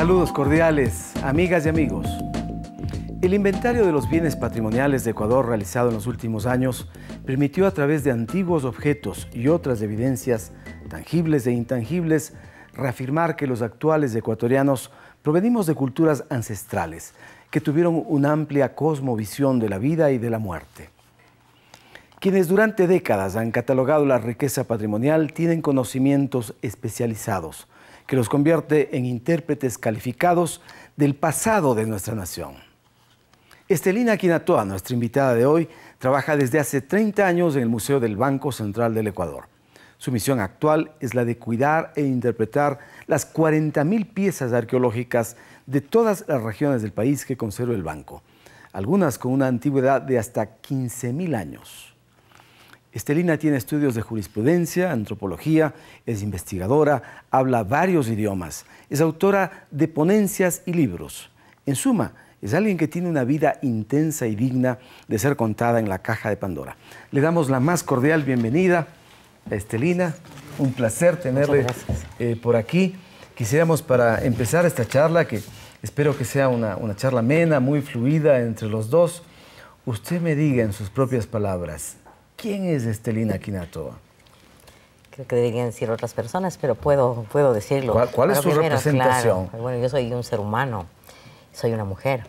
Saludos cordiales, amigas y amigos. El inventario de los bienes patrimoniales de Ecuador realizado en los últimos años permitió a través de antiguos objetos y otras evidencias tangibles e intangibles reafirmar que los actuales ecuatorianos provenimos de culturas ancestrales que tuvieron una amplia cosmovisión de la vida y de la muerte. Quienes durante décadas han catalogado la riqueza patrimonial tienen conocimientos especializados que los convierte en intérpretes calificados del pasado de nuestra nación. Estelina Quinatoa, nuestra invitada de hoy, trabaja desde hace 30 años en el Museo del Banco Central del Ecuador. Su misión actual es la de cuidar e interpretar las 40.000 piezas arqueológicas de todas las regiones del país que conserva el banco, algunas con una antigüedad de hasta 15.000 años. Estelina tiene estudios de jurisprudencia, antropología, es investigadora, habla varios idiomas, es autora de ponencias y libros. En suma, es alguien que tiene una vida intensa y digna de ser contada en la caja de Pandora. Le damos la más cordial bienvenida a Estelina. Un placer tenerle por aquí. Quisiéramos para empezar esta charla, que espero que sea una charla amena, muy fluida entre los dos, usted me diga en sus propias palabras, ¿quién es Estelina Quinatoa? Creo que deberían decir otras personas, pero puedo decirlo. ¿Cuál es su representación? Claro. Bueno, yo soy un ser humano, soy una mujer,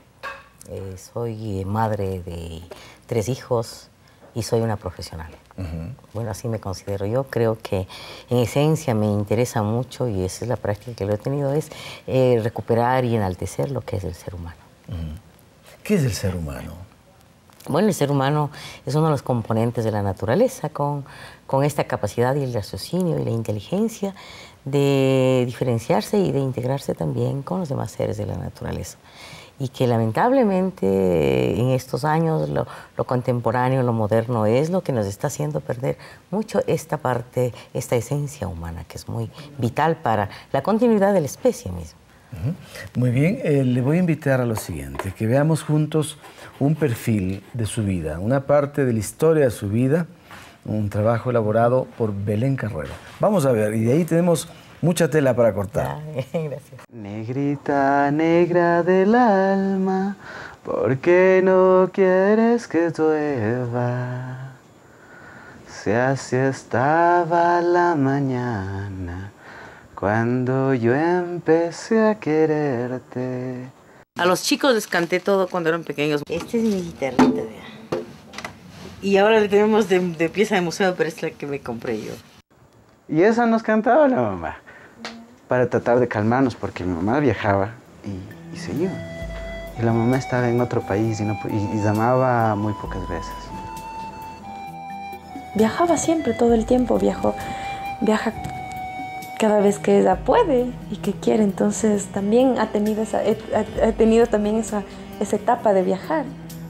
soy madre de 3 hijos y soy una profesional. Bueno, así me considero yo. Creo que en esencia me interesa mucho, y esa es la práctica que lo he tenido, es recuperar y enaltecer lo que es el ser humano. ¿Qué es el ser humano? Bueno, el ser humano es uno de los componentes de la naturaleza, con esta capacidad y el raciocinio y la inteligencia de diferenciarse y de integrarse también con los demás seres de la naturaleza. Y que lamentablemente en estos años lo contemporáneo, lo moderno es lo que nos está haciendo perder mucho esta parte, esta esencia humana, que es muy vital para la continuidad de la especie misma. Muy bien, le voy a invitar a lo siguiente, que veamos juntos un perfil de su vida, una parte de la historia de su vida, un trabajo elaborado por Belén Carrero. Vamos a ver, y de ahí tenemos mucha tela para cortar. Gracias. Negrita, negra del alma, ¿por qué no quieres que llueva? Si así estaba la mañana cuando yo empecé a quererte. A los chicos les canté todo cuando eran pequeños. Esta es mi guitarrita, vea. Y ahora le tenemos de pieza de museo, pero es la que me compré yo. Y esa nos cantaba la mamá, para tratar de calmarnos, porque mi mamá viajaba y se iba. Y la mamá estaba en otro país y llamaba muy pocas veces. Viajaba siempre, todo el tiempo, viaja cada vez que ella puede y que quiere, entonces también ha tenido también esa etapa de viajar.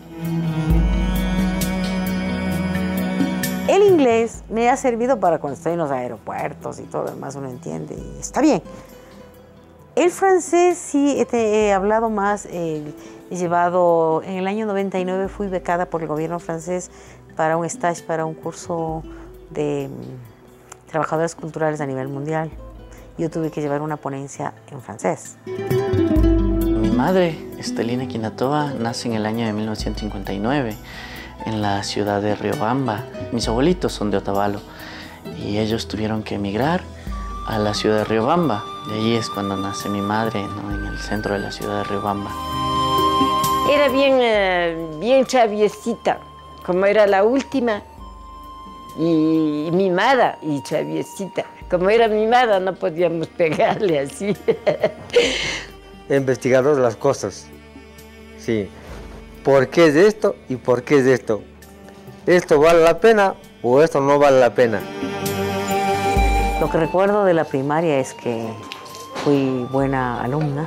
El inglés me ha servido para cuando estoy en los aeropuertos y todo lo demás, uno entiende y está bien. El francés sí he hablado más, he llevado, en el año 99 fui becada por el gobierno francés para un stage, para un curso de trabajadores culturales a nivel mundial. Yo tuve que llevar una ponencia en francés. Mi madre, Estelina Quinatoa, nace en el año de 1959 en la ciudad de Riobamba. Mis abuelitos son de Otavalo y ellos tuvieron que emigrar a la ciudad de Riobamba. De allí es cuando nace mi madre, ¿no? En el centro de la ciudad de Riobamba. Era bien chaviecita, como era la última. Y mimada y chaviecita. Como era mimada, no podíamos pegarle así. Investigador de las cosas. Sí. ¿Por qué es esto y por qué es esto? ¿Esto vale la pena o esto no vale la pena? Lo que recuerdo de la primaria es que fui buena alumna,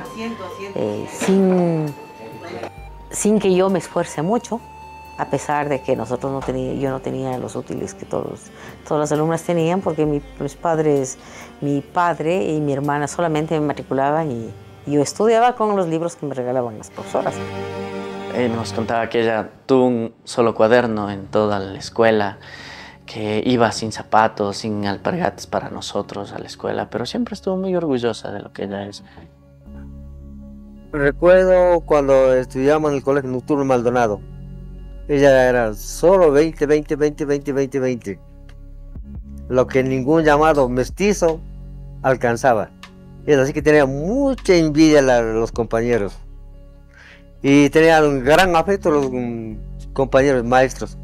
sin que yo me esfuerce mucho. A pesar de que yo no tenía los útiles que todas las alumnas tenían, porque mis padres, mi padre y mi hermana solamente me matriculaban y yo estudiaba con los libros que me regalaban las profesoras. Nos contaba que ella tuvo un solo cuaderno en toda la escuela, que iba sin zapatos, sin alpargates para nosotros a la escuela, pero siempre estuvo muy orgullosa de lo que ella es. Recuerdo cuando estudiamos en el colegio nocturno Maldonado. Ella era solo 20, 20, 20, 20, 20, 20. Lo que ningún llamado mestizo alcanzaba. Y así que tenía mucha envidia los compañeros. Y tenía un gran afecto los compañeros maestros.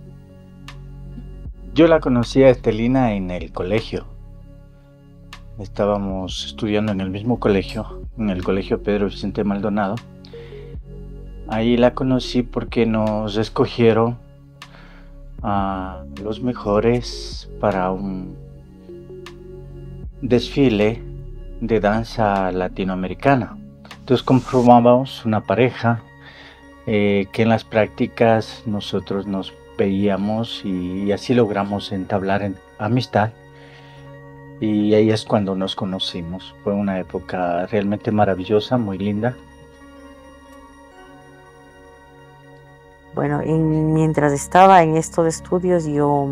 Yo la conocí a Estelina en el colegio. Estábamos estudiando en el mismo colegio, en el colegio Pedro Vicente Maldonado. Ahí la conocí porque nos escogieron a los mejores para un desfile de danza latinoamericana. Entonces conformábamos una pareja que en las prácticas nosotros nos veíamos y así logramos entablar amistad. Y ahí es cuando nos conocimos. Fue una época realmente maravillosa, muy linda. Bueno, mientras estaba en estos estudios,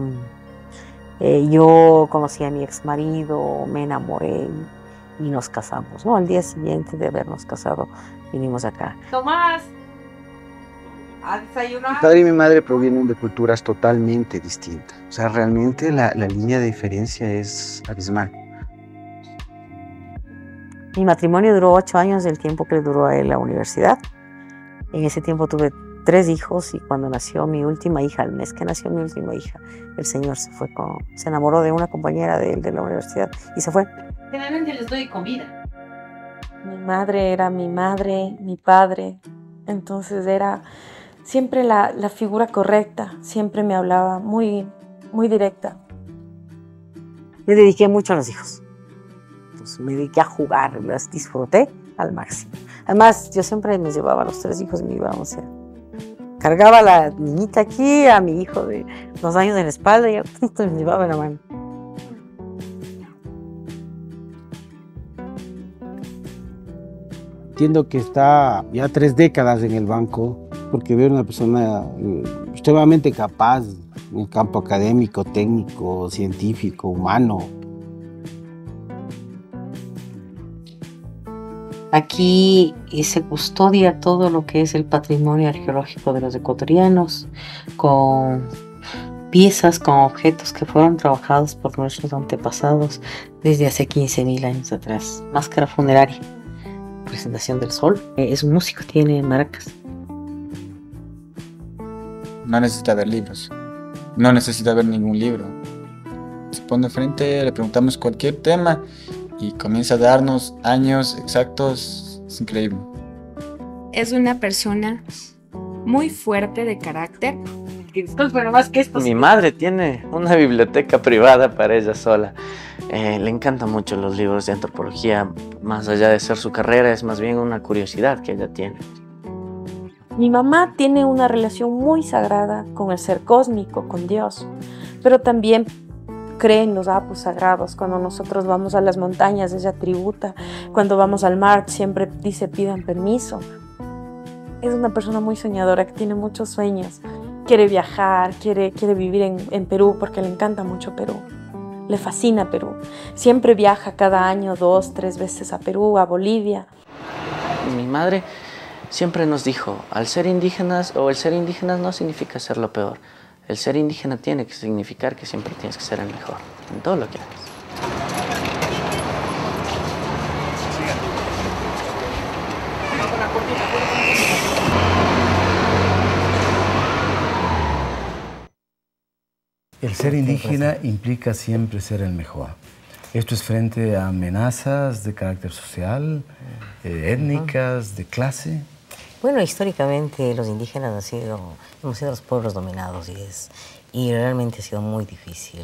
yo conocí a mi ex marido, me enamoré y nos casamos, ¿no? Al día siguiente de habernos casado, vinimos acá. Tomás, ¿a desayunar? Mi padre y mi madre provienen de culturas totalmente distintas. O sea, realmente la línea de diferencia es abismal. Mi matrimonio duró 8 años, el tiempo que le duró a él la universidad. En ese tiempo tuve 3 hijos y cuando nació mi última hija, al mes que nació mi última hija, el señor se enamoró de una compañera de él de la universidad y se fue. Generalmente les doy comida. Mi madre era mi madre, mi padre, entonces era siempre la figura correcta, siempre me hablaba muy, muy directa. Me dediqué mucho a los hijos, entonces me dediqué a jugar, las disfruté al máximo. Además, yo siempre me llevaba a los 3 hijos y me iba, o sea, cargaba a la niñita aquí, a mi hijo de 2 años en la espalda y me llevaba en la mano. Entiendo que está ya 3 décadas en el banco, porque veo una persona extremadamente capaz en el campo académico, técnico, científico, humano. Aquí se custodia todo lo que es el patrimonio arqueológico de los ecuatorianos, con piezas, con objetos que fueron trabajados por nuestros antepasados desde hace 15.000 años atrás. Máscara funeraria, presentación del sol. Es un músico, tiene maracas. No necesita ver libros, no necesita ver ningún libro. Se pone frente, le preguntamos cualquier tema y comienza a darnos años exactos. Es increíble. Es una persona muy fuerte de carácter. Mi madre tiene una biblioteca privada para ella sola. Le encantan mucho los libros de antropología. Más allá de ser su carrera, es más bien una curiosidad que ella tiene. Mi mamá tiene una relación muy sagrada con el ser cósmico, con Dios, pero también cree en los apus sagrados. Cuando nosotros vamos a las montañas, ella tributa. Cuando vamos al mar, siempre dice pidan permiso. Es una persona muy soñadora, que tiene muchos sueños. Quiere viajar, quiere vivir en Perú porque le encanta mucho Perú. Le fascina Perú. Siempre viaja cada año 2, 3 veces a Perú, a Bolivia. Mi madre siempre nos dijo, al ser indígenas o el ser indígenas no significa ser lo peor. El ser indígena tiene que significar que siempre tienes que ser el mejor en todo lo que hagas. El ser indígena implica siempre ser el mejor. Esto es frente a amenazas de carácter social, étnicas, de clase. Bueno, históricamente los indígenas hemos sido los pueblos dominados y realmente ha sido muy difícil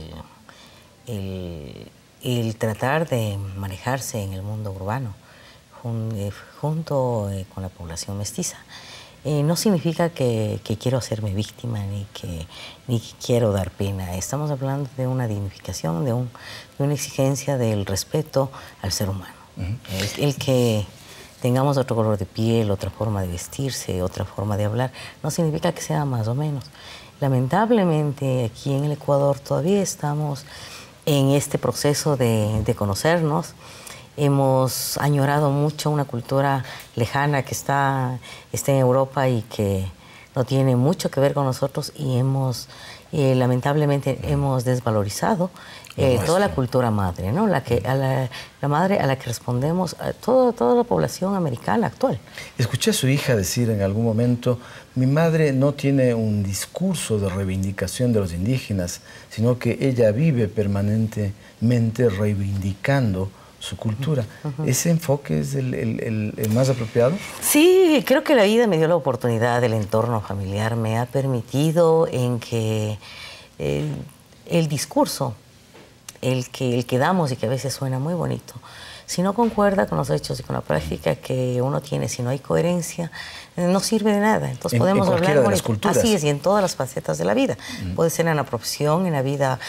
el tratar de manejarse en el mundo urbano junto con la población mestiza. No significa que quiero hacerme víctima ni que quiero dar pena. Estamos hablando de una dignificación, de una exigencia del respeto al ser humano. El que tengamos otro color de piel, otra forma de vestirse, otra forma de hablar, no significa que sea más o menos. Lamentablemente aquí en el Ecuador todavía estamos en este proceso de conocernos hemos añorado mucho una cultura lejana que está en Europa y que no tiene mucho que ver con nosotros, y lamentablemente hemos desvalorizado toda la cultura madre, ¿no? La madre a la que respondemos a toda la población americana actual. Escuché a su hija decir en algún momento: mi madre no tiene un discurso de reivindicación de los indígenas, sino que ella vive permanentemente reivindicando su cultura. ¿Ese enfoque es el más apropiado? Sí, creo que la vida me dio la oportunidad, el entorno familiar me ha permitido en que el discurso, el que damos y que a veces suena muy bonito, si no concuerda con los hechos y con la práctica que uno tiene, si no hay coherencia, no sirve de nada. Entonces podemos hablar de las culturas. Así es, y en todas las facetas de la vida. Puede ser en la profesión, en la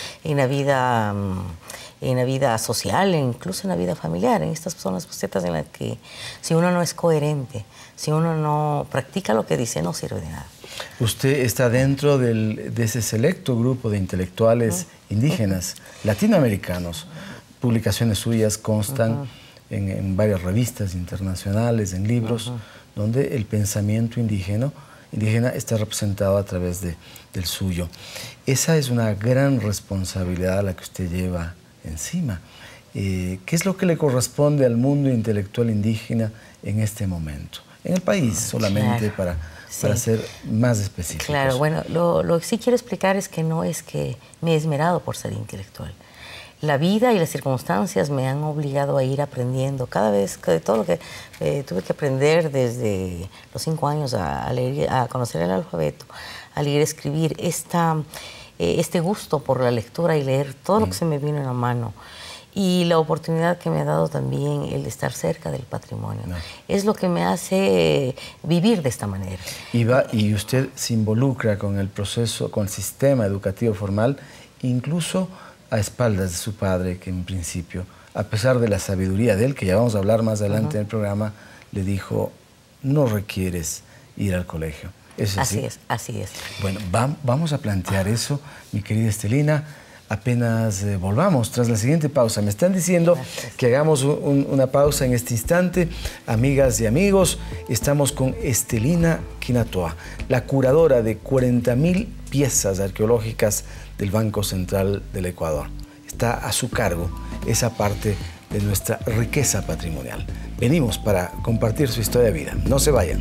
vida social, e incluso en la vida familiar. En estas son las facetas en las que, si uno no es coherente, si uno no practica lo que dice, no sirve de nada. Usted está dentro de ese selecto grupo de intelectuales indígenas, latinoamericanos. Publicaciones suyas constan en varias revistas internacionales, en libros, donde el pensamiento indígena está representado a través del suyo. Esa es una gran responsabilidad a la que usted lleva encima. ¿Qué es lo que le corresponde al mundo intelectual indígena en este momento? En el país, solamente para ser más específicos. Claro, bueno, lo que sí quiero explicar es que no es que me he esmerado por ser intelectual. La vida y las circunstancias me han obligado a ir aprendiendo cada vez, de todo lo que tuve que aprender desde los 5 años a leer, a conocer el alfabeto, a leer, escribir, este gusto por la lectura y leer todo lo que se me vino en la mano. Y la oportunidad que me ha dado también el estar cerca del patrimonio. Es lo que me hace vivir de esta manera. Y usted se involucra con el proceso, con el sistema educativo formal, incluso a espaldas de su padre, que en principio, a pesar de la sabiduría de él, que ya vamos a hablar más adelante en el programa, le dijo: no requieres ir al colegio. ¿Es así? Así es. Bueno, vamos a plantear eso, mi querida Estelina, apenas volvamos tras la siguiente pausa. Me están diciendo que hagamos una pausa en este instante. Amigas y amigos, estamos con Estelina Quinatoa, la curadora de 40.000 piezas arqueológicas del Banco Central del Ecuador. Está a su cargo esa parte de nuestra riqueza patrimonial. Venimos para compartir su historia de vida. No se vayan.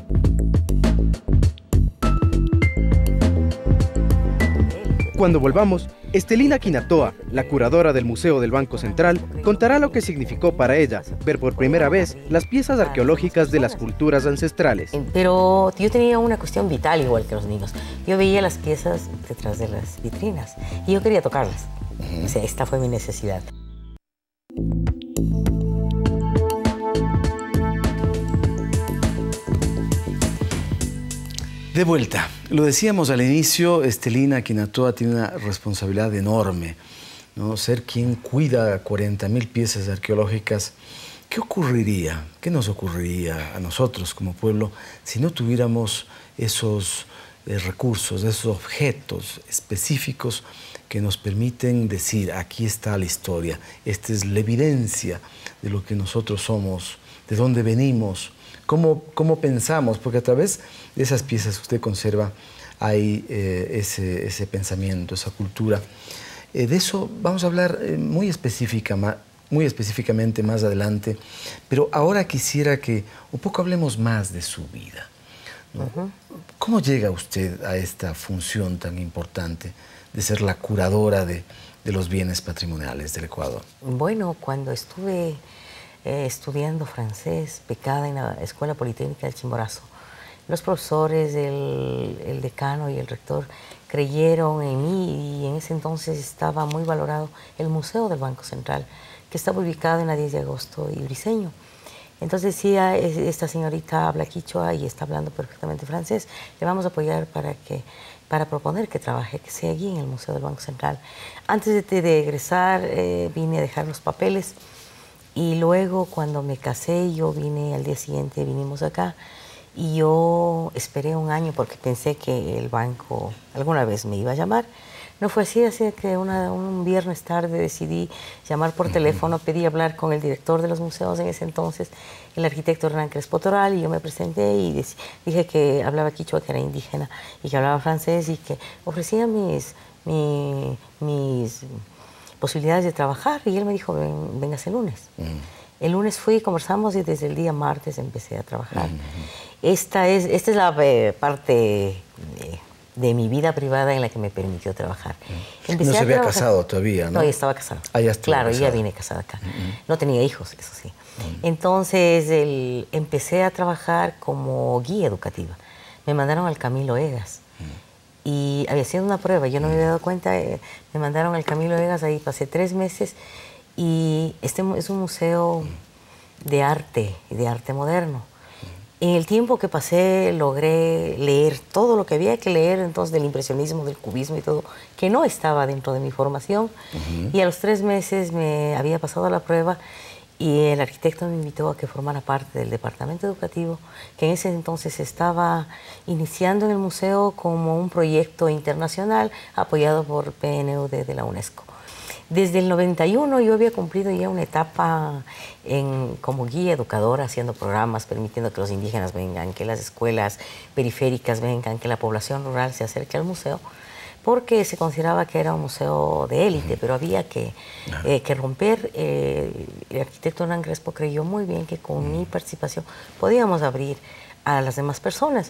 Cuando volvamos, Estelina Quinatoa, la curadora del Museo del Banco Central, contará lo que significó para ella ver por primera vez las piezas arqueológicas de las culturas ancestrales. Pero yo tenía una cuestión vital igual que los niños. Yo veía las piezas detrás de las vitrinas y yo quería tocarlas. O sea, esta fue mi necesidad. De vuelta. Lo decíamos al inicio, Estelina Quinatoa tiene una responsabilidad enorme, ¿no? Ser quien cuida 40.000 piezas arqueológicas. ¿Qué ocurriría? ¿Qué nos ocurriría a nosotros como pueblo si no tuviéramos esos recursos, esos objetos específicos que nos permiten decir: aquí está la historia, esta es la evidencia de lo que nosotros somos, de dónde venimos, cómo pensamos? Porque a través de esas piezas que usted conserva hay ese pensamiento, esa cultura. De eso vamos a hablar muy específicamente más adelante, pero ahora quisiera que un poco hablemos más de su vida, ¿no? ¿Cómo llega usted a esta función tan importante de ser la curadora de los bienes patrimoniales del Ecuador? Bueno, cuando estuve estudiando francés, becada en la Escuela Politécnica del Chimborazo, los profesores, el decano y el rector creyeron en mí, y en ese entonces estaba muy valorado el Museo del Banco Central, que estaba ubicado en la 10 de agosto y Briceño. Entonces decía: esta señorita habla quichua y está hablando perfectamente francés, le vamos a apoyar para proponer que trabaje, que sea allí en el Museo del Banco Central. Antes de egresar vine a dejar los papeles, y luego cuando me casé, yo vine al día siguiente, vinimos acá, y yo esperé un año porque pensé que el banco alguna vez me iba a llamar. No fue así, así que un viernes tarde decidí llamar por teléfono, pedí hablar con el director de los museos en ese entonces, el arquitecto Hernán Crespo Toral, y yo me presenté y dije que hablaba quichua, que era indígena, y que hablaba francés, y que ofrecía mis posibilidades de trabajar, y él me dijo, vengas el lunes. El lunes fui, conversamos, y desde el día martes empecé a trabajar. Esta es la parte de mi vida privada en la que me permitió trabajar. No se había casado todavía, ¿no? No, ya estaba casada. Ah, ya estuvo claro, casada. ya vine casada acá. No tenía hijos, eso sí. Entonces empecé a trabajar como guía educativa. Me mandaron al Camilo Egas. Y había sido una prueba, yo no me había dado cuenta. Me mandaron al Camilo Egas, ahí pasé 3 meses. Y este es un museo de arte moderno. En el tiempo que pasé logré leer todo lo que había que leer entonces del impresionismo, del cubismo y todo, que no estaba dentro de mi formación. Y a los 3 meses me había pasado la prueba y el arquitecto me invitó a que formara parte del departamento educativo, que en ese entonces estaba iniciando en el museo como un proyecto internacional apoyado por PNUD de la UNESCO. Desde el 91 yo había cumplido ya una etapa como guía educadora, haciendo programas, permitiendo que los indígenas vengan, que las escuelas periféricas vengan, que la población rural se acerque al museo, porque se consideraba que era un museo de élite, pero había que romper. El arquitecto Hernán Crespo creyó muy bien que con mi participación podíamos abrir a las demás personas.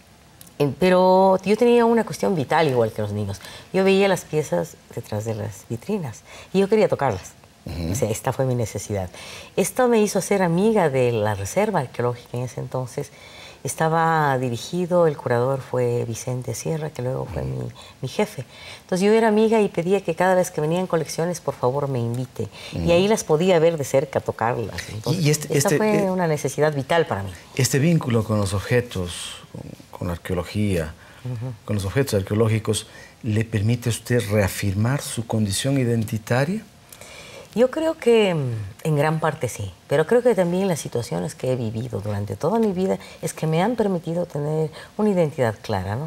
Pero yo tenía una cuestión vital igual que los niños. Yo veía las piezas detrás de las vitrinas y yo quería tocarlas. O sea, esta fue mi necesidad. Esto me hizo ser amiga de la Reserva Arqueológica en ese entonces. Estaba dirigido, el curador fue Vicente Sierra, que luego fue mi jefe. Entonces yo era amiga y pedía que cada vez que venían colecciones, por favor, me invite. Y ahí las podía ver de cerca, tocarlas. Entonces, esta fue una necesidad vital para mí. Este vínculo con los objetos, con la arqueología, con los objetos arqueológicos, ¿le permite a usted reafirmar su condición identitaria? Yo creo que en gran parte sí, pero creo que también las situaciones que he vivido durante toda mi vida es que me han permitido tener una identidad clara,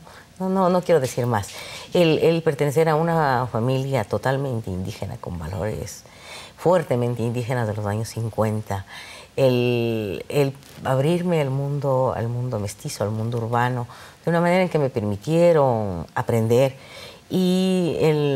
no quiero decir más. El pertenecer a una familia totalmente indígena, con valores fuertemente indígenas de los años 50, el abrirme al mundo mestizo, al mundo urbano, de una manera en que me permitieron aprender, y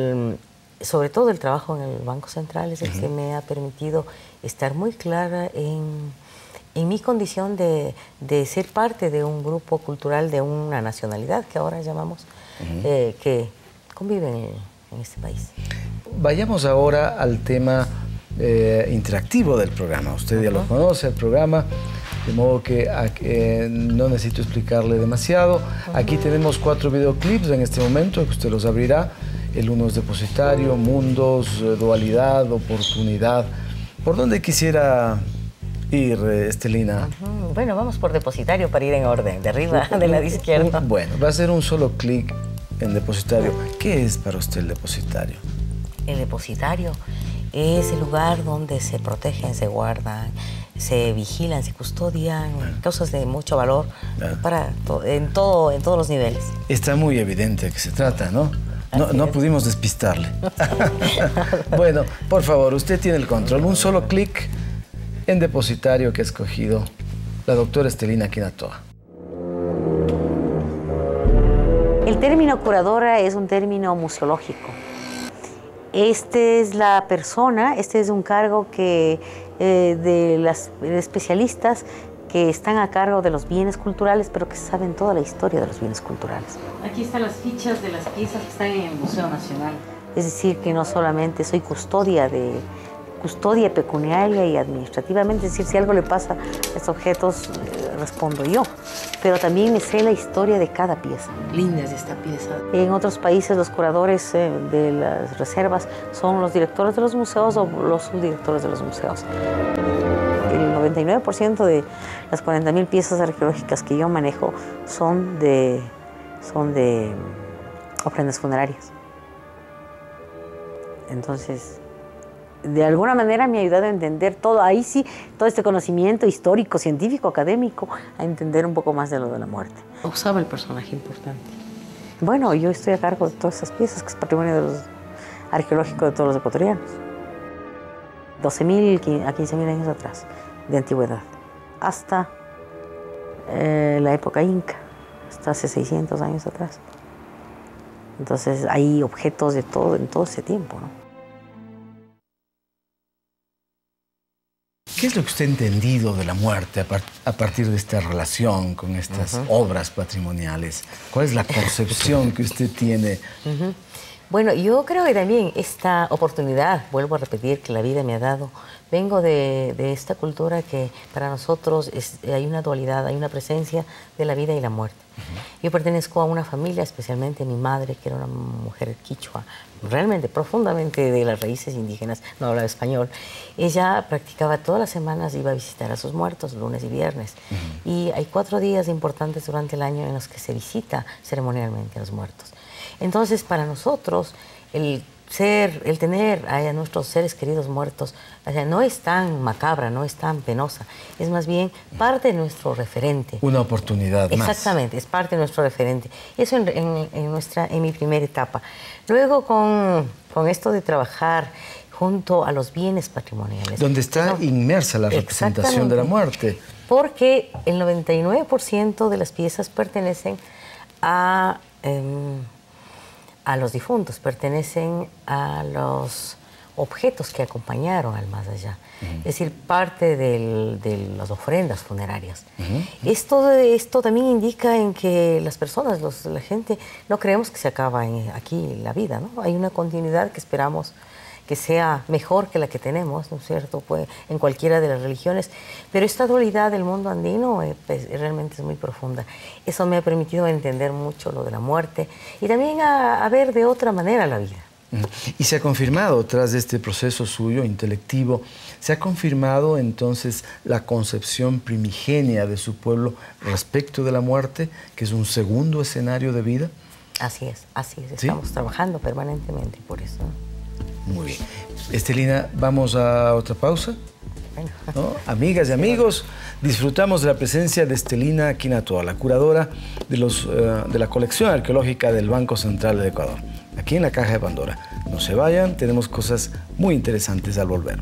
sobre todo el trabajo en el Banco Central es el que me ha permitido estar muy clara en mi condición de ser parte de un grupo cultural de una nacionalidad que ahora llamamos, que convive en este país. Vayamos ahora al tema interactivo del programa. Usted ya lo conoce, el programa, de modo que no necesito explicarle demasiado. Aquí tenemos 4 videoclips en este momento, que usted los abrirá. El uno es depositario, mundos, dualidad, oportunidad. ¿Por dónde quisiera ir, Estelina? Bueno, vamos por depositario para ir en orden, de arriba, de la izquierda. Bueno, va a ser un solo clic en depositario. ¿Qué es para usted el depositario? El depositario es el lugar donde se protegen, se guardan, se vigilan, se custodian cosas de mucho valor en todos los niveles. Está muy evidente de qué se trata, ¿no? No pudimos despistarle. Bueno, por favor, usted tiene el control. Un solo clic en depositario que ha escogido la doctora Estelina Quinatoa. El término curadora es un término museológico. Este es la persona, este es un cargo que de especialistas que están a cargo de los bienes culturales, pero que saben toda la historia de los bienes culturales. Aquí están las fichas de las piezas que están en el Museo Nacional. Es decir, que no solamente soy custodia pecuniaria y administrativamente, es decir, si algo le pasa a estos objetos, respondo yo, pero también me sé la historia de cada pieza. Linda es esta pieza. En otros países los curadores de las reservas son los directores de los museos o los subdirectores de los museos. El 99% de las 40.000 piezas arqueológicas que yo manejo son de ofrendas funerarias. Entonces, de alguna manera me ha ayudado a entender todo, ahí sí, todo este conocimiento histórico, científico, académico, a entender un poco más de lo de la muerte. Usaba el personaje importante. Bueno, yo estoy a cargo de todas esas piezas, que es patrimonio arqueológico de todos los ecuatorianos. 12.000 a 15.000 años atrás, de antigüedad, hasta la época inca, hasta hace 600 años atrás. Entonces hay objetos de todo en todo ese tiempo, ¿no? ¿Qué es lo que usted ha entendido de la muerte a partir de esta relación con estas obras patrimoniales? ¿Cuál es la concepción que usted tiene? Bueno, yo creo que también esta oportunidad, vuelvo a repetir, que la vida me ha dado, vengo de esta cultura que para nosotros hay una dualidad, hay una presencia de la vida y la muerte. Yo pertenezco a una familia, especialmente mi madre, que era una mujer quichua, realmente profundamente de las raíces indígenas, no hablaba español. Ella practicaba todas las semanas, iba a visitar a sus muertos, lunes y viernes. Y hay 4 días importantes durante el año en los que se visita ceremonialmente a los muertos. Entonces, para nosotros, el tener a nuestros seres queridos muertos, o sea, no es tan macabra, no es tan penosa, es más bien parte de nuestro referente. Una oportunidad más. Exactamente, es parte de nuestro referente. Eso en mi primera etapa. Luego, con esto de trabajar junto a los bienes patrimoniales. Donde está inmersa la representación de la muerte. Porque el 99% de las piezas pertenecen a los difuntos, pertenecen a los objetos que acompañaron al más allá. Es decir, parte de las ofrendas funerarias. Esto también indica en que las personas, la gente, no creemos que se acaba aquí la vida, ¿no? Hay una continuidad que esperamos que sea mejor que la que tenemos, ¿no es cierto?, pues, en cualquiera de las religiones. Pero esta dualidad del mundo andino pues, realmente es muy profunda. Eso me ha permitido entender mucho lo de la muerte y también a ver de otra manera la vida. Y se ha confirmado, tras este proceso suyo intelectivo, se ha confirmado entonces la concepción primigenia de su pueblo respecto de la muerte, que es un segundo escenario de vida. Así es, estamos trabajando permanentemente por eso. Muy bien. Estelina, ¿vamos a otra pausa? Bueno. ¿No? Amigas y amigos, disfrutamos de la presencia de Estelina Quinatoa, la curadora de la colección arqueológica del Banco Central de Ecuador, aquí en la Caja de Pandora. No se vayan, tenemos cosas muy interesantes al volver.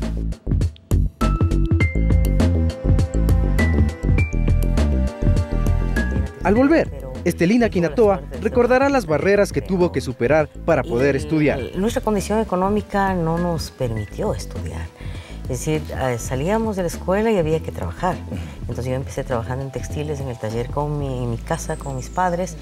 Al volver, Estelina Quinatoa recordará las barreras que tuvo que superar para poder estudiar. Nuestra condición económica no nos permitió estudiar. Es decir, salíamos de la escuela y había que trabajar. Entonces yo empecé trabajando en textiles en el taller en mi casa con mis padres.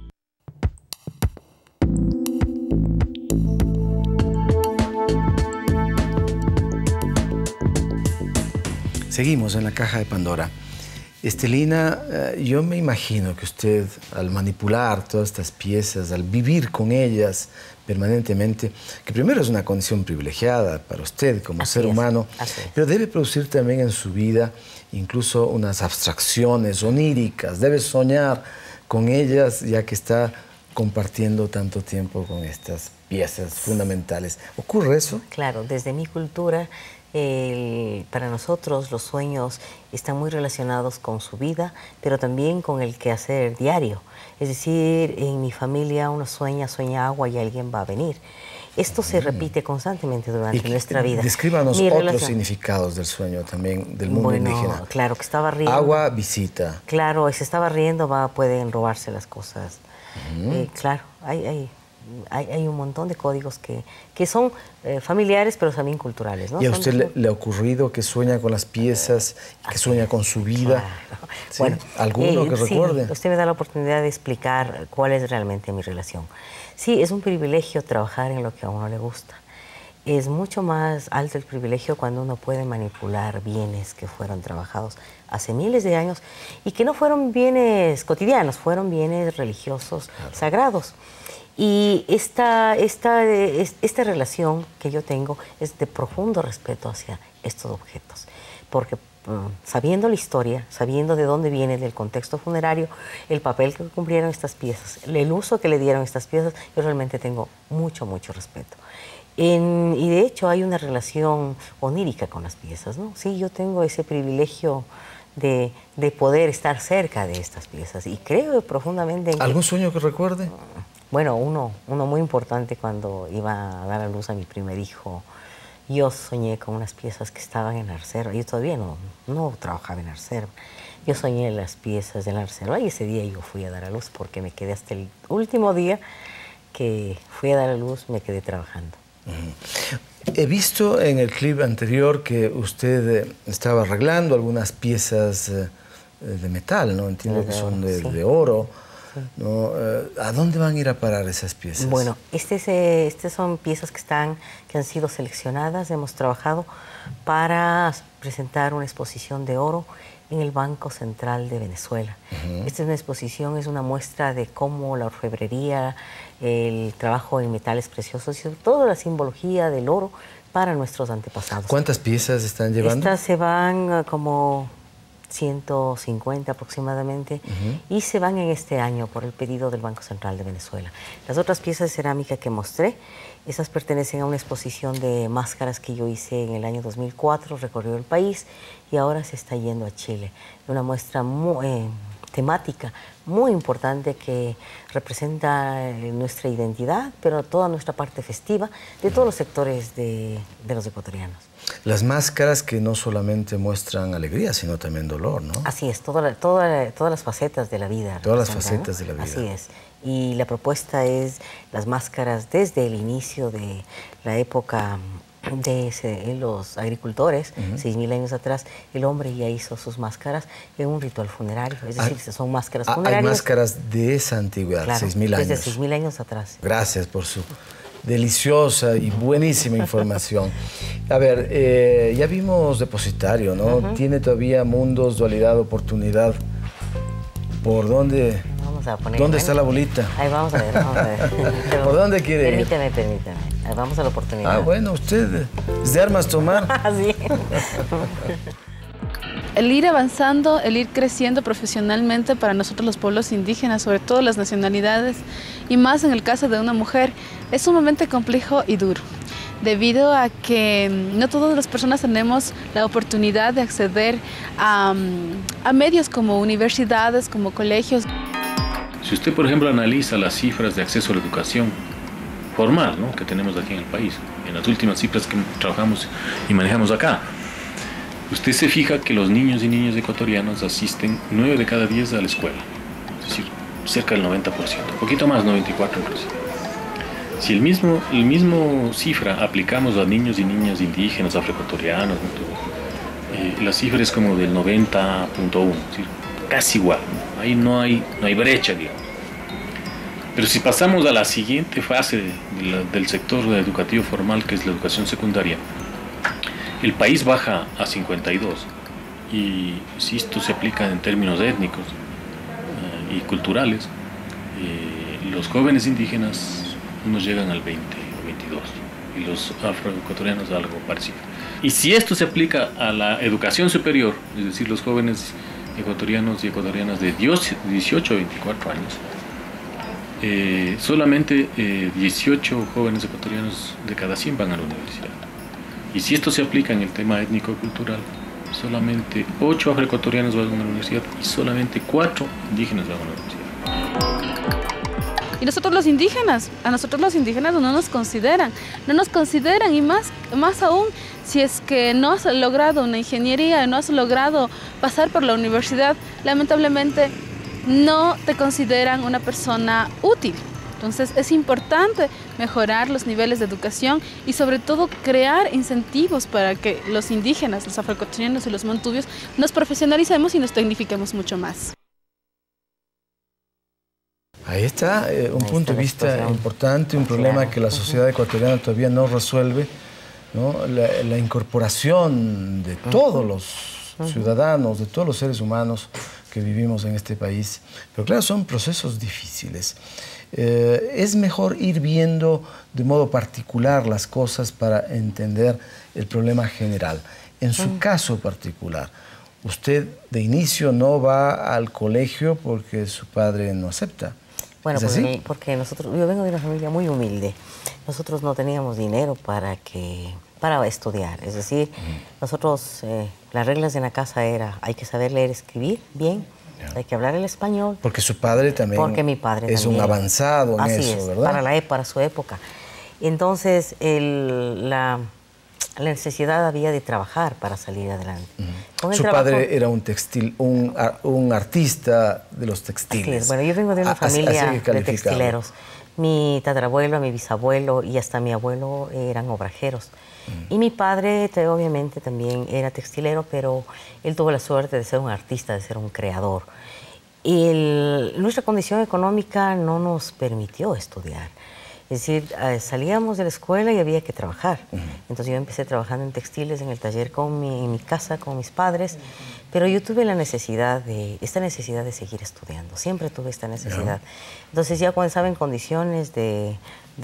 Seguimos en la Caja de Pandora. Estelina, yo me imagino que usted, al manipular todas estas piezas, al vivir con ellas permanentemente, que primero es una condición privilegiada para usted como ser humano, pero debe producir también en su vida incluso unas abstracciones oníricas, debe soñar con ellas ya que está compartiendo tanto tiempo con estas piezas fundamentales. ¿Ocurre eso? Claro, desde mi cultura, para nosotros los sueños están muy relacionados con su vida, pero también con el quehacer diario. Es decir, en mi familia uno sueña agua y alguien va a venir. Esto se repite constantemente durante nuestra vida. Descríbanos otros significados del sueño también del mundo indígena. Claro, que estaba riendo. Agua, visita. Claro, si estaba riendo pueden robarse las cosas. Claro, hay un montón de códigos que son familiares, pero también culturales, ¿no? ¿Y a usted le ha ocurrido que sueña con las piezas, que sueña con su vida? Claro. ¿Sí? Bueno, ¿Alguno que recuerde? Sí, usted me da la oportunidad de explicar cuál es realmente mi relación. Sí, es un privilegio trabajar en lo que a uno le gusta. Es mucho más alto el privilegio cuando uno puede manipular bienes que fueron trabajados hace miles de años y que no fueron bienes cotidianos, fueron bienes religiosos, sagrados. Y esta relación que yo tengo es de profundo respeto hacia estos objetos, porque sabiendo la historia, sabiendo de dónde viene, del contexto funerario, el papel que cumplieron estas piezas, el uso que le dieron estas piezas, yo realmente tengo mucho respeto. Y de hecho hay una relación onírica con las piezas, ¿no? Sí, yo tengo ese privilegio de poder estar cerca de estas piezas y creo profundamente en ¿Algún sueño que recuerde? Bueno, uno muy importante cuando iba a dar a luz a mi primer hijo. Yo soñé con unas piezas que estaban en la reserva. Yo todavía no trabajaba en la reserva. Yo soñé las piezas de la reserva y ese día yo fui a dar a luz porque me quedé hasta el último día que fui a dar a luz, me quedé trabajando. He visto en el clip anterior que usted estaba arreglando algunas piezas de metal, ¿no? Entiendo que son de oro. Sí. ¿No? ¿A dónde van a ir a parar esas piezas? Bueno, estas son piezas que han sido seleccionadas. Hemos trabajado para presentar una exposición de oro en el Banco Central de Venezuela. Esta es una exposición, es una muestra de cómo la orfebrería, el trabajo en metales preciosos y sobre todo la simbología del oro para nuestros antepasados. ¿Cuántas piezas están llevando? Estas se van como 150 aproximadamente y se van en este año por el pedido del Banco Central de Venezuela. Las otras piezas de cerámica que mostré, esas pertenecen a una exposición de máscaras que yo hice en el año 2004, recorrió el país y ahora se está yendo a Chile. Una muestra temática muy importante que representa nuestra identidad, pero toda nuestra parte festiva de todos los sectores de los ecuatorianos. Las máscaras que no solamente muestran alegría, sino también dolor, ¿no? Así es, todas las facetas de la vida. Todas las facetas, ¿no?, de la vida. Así es. Y la propuesta es las máscaras desde el inicio de la época de los agricultores, 6.000 años atrás, el hombre ya hizo sus máscaras en un ritual funerario. Es decir, son máscaras funerarias. Hay máscaras de esa antigüedad, claro, 6.000 años. Desde 6.000 años atrás. Gracias por su deliciosa y buenísima información. A ver, ya vimos Depositario, ¿no? Tiene todavía Mundos, Dualidad, Oportunidad. ¿Por dónde? Vamos a poner, ¿Dónde está la bolita? Ahí vamos a ver, vamos a ver. ¿Por dónde quiere ir? Permíteme. Ahí vamos a la oportunidad. Ah, bueno, usted es de armas tomar. Sí. El ir avanzando, el ir creciendo profesionalmente para nosotros los pueblos indígenas, sobre todo las nacionalidades, y más en el caso de una mujer, es sumamente complejo y duro, debido a que no todas las personas tenemos la oportunidad de acceder a medios como universidades, como colegios. Si usted, por ejemplo, analiza las cifras de acceso a la educación formal, ¿no?, que tenemos aquí en el país, en las últimas cifras que trabajamos y manejamos acá, usted se fija que los niños y niñas ecuatorianos asisten 9 de cada 10 a la escuela, es decir, cerca del 90%, un poquito más, 94%. Si el mismo cifra aplicamos a niños y niñas indígenas, afroecuatorianos, la cifra es como del 90.1, es decir, casi igual, ¿no? Ahí no hay brecha, digamos. Pero si pasamos a la siguiente fase del sector educativo formal, que es la educación secundaria, el país baja a 52, y si esto se aplica en términos étnicos y culturales, los jóvenes indígenas unos llegan al 20 o 22 y los afroecuatorianos algo parecido. Y si esto se aplica a la educación superior, es decir, los jóvenes ecuatorianos y ecuatorianas de 18 a 24 años, solamente 18 jóvenes ecuatorianos de cada 100 van a la universidad. Y si esto se aplica en el tema étnico-cultural, solamente 8 afroecuatorianos van a la universidad y solamente 4 indígenas van a la universidad. Y a nosotros los indígenas no nos consideran y más aún si es que no has logrado una ingeniería, no has logrado pasar por la universidad, lamentablemente no te consideran una persona útil. Entonces es importante mejorar los niveles de educación y sobre todo crear incentivos para que los indígenas, los afroecuatorianos y los montubios nos profesionalicemos y nos tecnifiquemos mucho más. Ahí está un punto de vista importante, un problema que la sociedad ecuatoriana todavía no resuelve, ¿no? La incorporación de todos los ciudadanos, de todos los seres humanos que vivimos en este país. Pero claro, son procesos difíciles. Es mejor ir viendo de modo particular las cosas para entender el problema general. En su caso particular, usted de inicio no va al colegio porque su padre no acepta. Bueno, porque yo vengo de una familia muy humilde. Nosotros no teníamos dinero para estudiar. Es decir, nosotros, las reglas en la casa era, hay que saber leer, escribir bien, Hay que hablar el español. Porque su padre también Porque mi padre es también. un avanzado en Así eso, es, ¿verdad? para su época. Entonces, la necesidad había de trabajar para salir adelante. Con el Su trabajo, padre era un artista de los textiles. así es. Bueno, yo vengo de una familia de textileros. Mi tatarabuelo, mi bisabuelo y hasta mi abuelo eran obrajeros. Y mi padre, obviamente, también era textilero, pero él tuvo la suerte de ser un artista, de ser un creador. Y nuestra condición económica no nos permitió estudiar. Es decir, salíamos de la escuela y había que trabajar. Entonces yo empecé trabajando en textiles, en el taller en mi casa, con mis padres, pero yo tuve esta necesidad de seguir estudiando. Siempre tuve esta necesidad. Entonces ya cuando estaba en condiciones de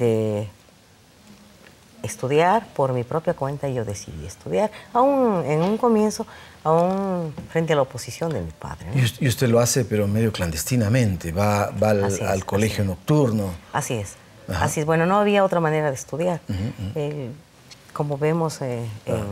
estudiar por mi propia cuenta, yo decidí estudiar, aún en un comienzo, aún frente a la oposición de mi padre, ¿no? Y usted lo hace, pero medio clandestinamente, va al colegio nocturno. Así es. Ajá. Así es. Bueno, no había otra manera de estudiar. Como vemos en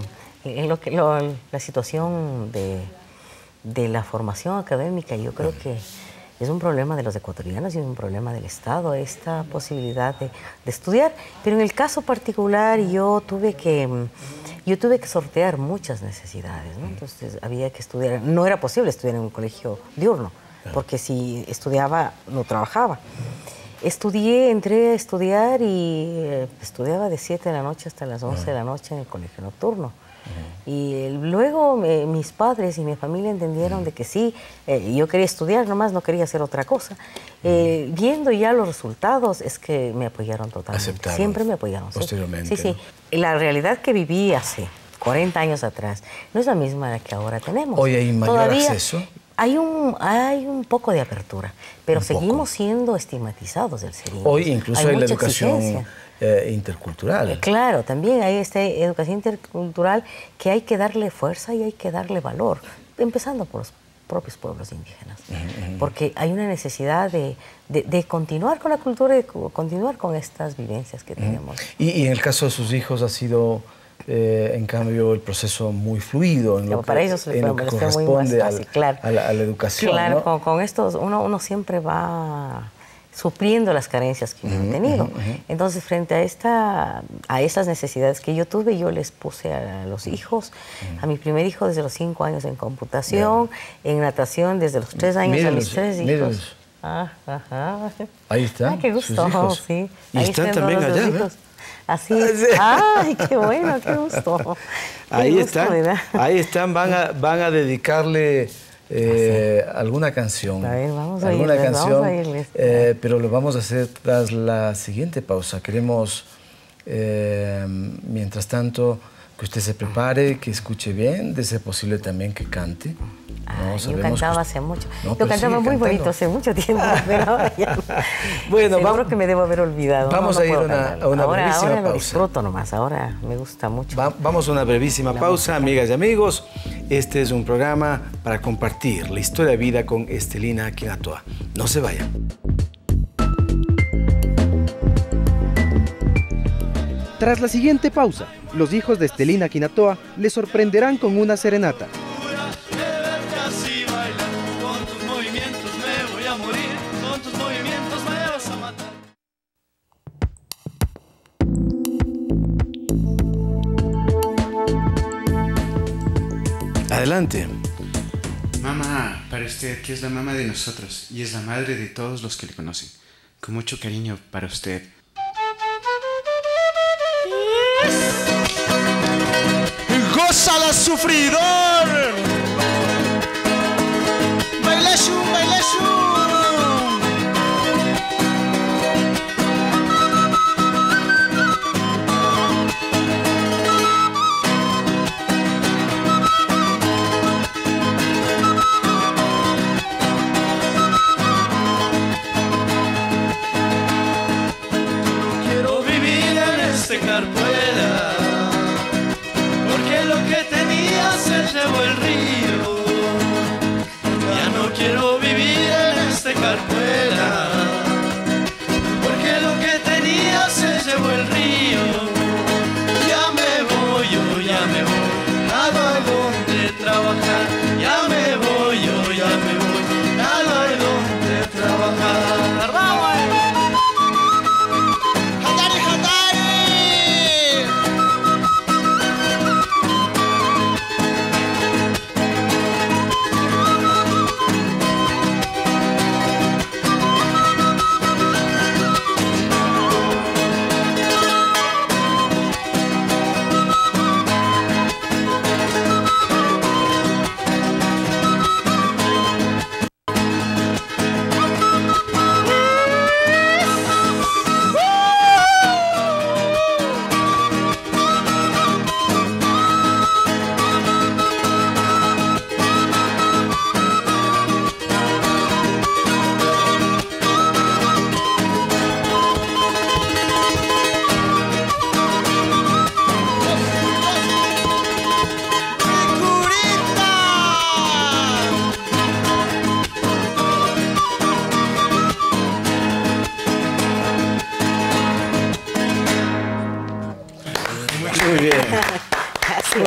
la situación de la formación académica, yo creo que es un problema de los ecuatorianos y un problema del Estado, esta posibilidad de estudiar. Pero en el caso particular yo tuve que sortear muchas necesidades, ¿no? Entonces había que estudiar. No era posible estudiar en un colegio diurno, porque si estudiaba no trabajaba. Entré a estudiar y estudiaba de 7 de la noche hasta las 11 de la noche en el colegio nocturno. Y luego mis padres y mi familia entendieron de que sí, yo quería estudiar, nomás no quería hacer otra cosa. Viendo ya los resultados es que me apoyaron totalmente. Aceptaron. Siempre me apoyaron. Posteriormente. Sí, sí. La realidad que viví hace 40 años atrás no es la misma que ahora tenemos. Hoy hay mayor acceso. Hay un poco de apertura, pero seguimos siendo estigmatizados del cerebro. Hoy incluso hay la mucha educación exigencia. Intercultural. Claro, también hay esta educación intercultural que hay que darle fuerza y hay que darle valor, empezando por los propios pueblos indígenas. Porque hay una necesidad de continuar con la cultura y de continuar con estas vivencias que tenemos. Y en el caso de sus hijos ha sido, en cambio, el proceso muy fluido en lo para que, ellos en lo que corresponde a la educación. Claro, ¿no? con esto uno siempre va supliendo las carencias que uno ha tenido. Entonces, frente a estas necesidades que yo tuve, yo les puse a los hijos, a mi primer hijo desde los 5 años en computación, en natación desde los 3 años a mis 3 hijos. Mírenlos. Ahí está. Qué gusto, sí. Y ahí están también allá, ¿verdad? Así es. ¡Ay, qué bueno, qué gusto! Ahí Qué gusto, están, van a dedicarle alguna canción. A ver, vamos a alguna irles, canción, vamos a irles. pero lo vamos a hacer tras la siguiente pausa. Queremos, mientras tanto, que usted se prepare, que escuche bien, de ser posible también que cante. Yo cantaba hace mucho. No, yo cantaba muy cantando. bonito hace mucho tiempo, pero ahora ya no. Bueno, seguro que me debo haber olvidado. Vamos a ir a una brevísima ahora pausa. Lo disfruto nomás, ahora me gusta mucho. Vamos a una brevísima pausa, amigas y amigos. Este es un programa para compartir la historia de vida con Estelina Quinatoa. No se vayan. Tras la siguiente pausa, los hijos de Estelina Quinatoa les sorprenderán con una serenata. Adelante. Mamá, para usted, que es la mamá de nosotros y es la madre de todos los que le conocen. Con mucho cariño para usted. ¡Gózala, sufridor! ¡Baila shum, baila shum! Quiero vivir en este carpuela, porque lo que tenía se llevó el río. Ya no quiero vivir en este carpuela, porque lo que tenía se llevó el río. Ya me voy, yo ya me voy, a donde trabajar. Ya me voy, yo ya me voy,